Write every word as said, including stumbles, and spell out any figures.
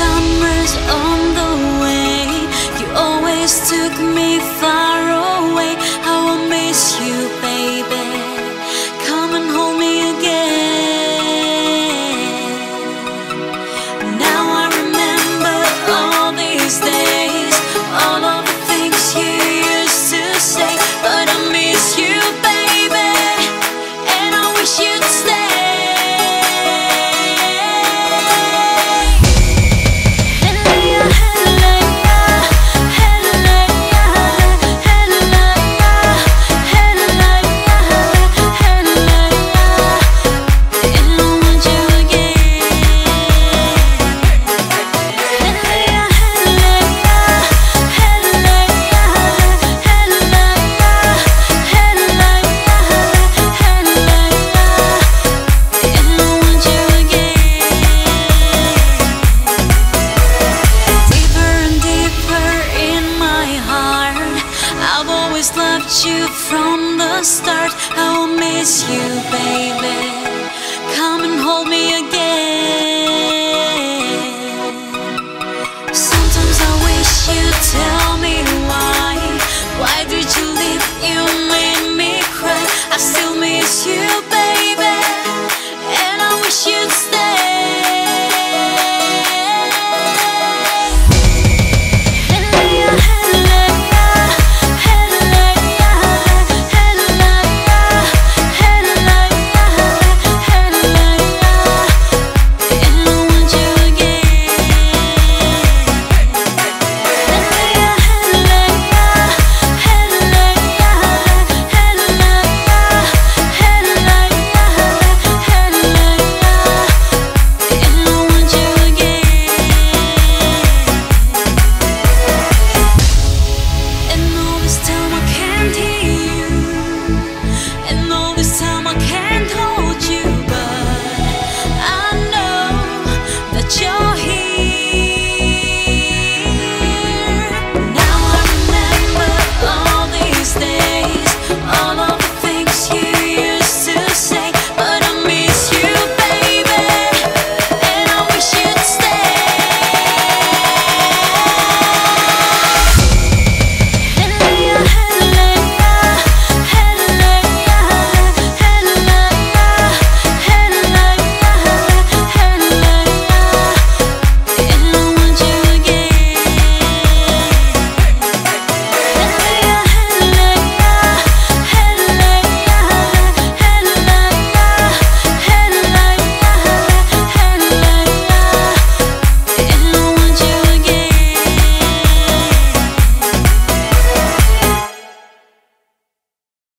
summers on the way. You always took me far away. I will miss you, baby. Come and hold me again. Now I remember all these days, all of the things you used to say. But I miss you, baby, and I wish you'd stay. You from the start. I will miss you, baby. Come and hold me again.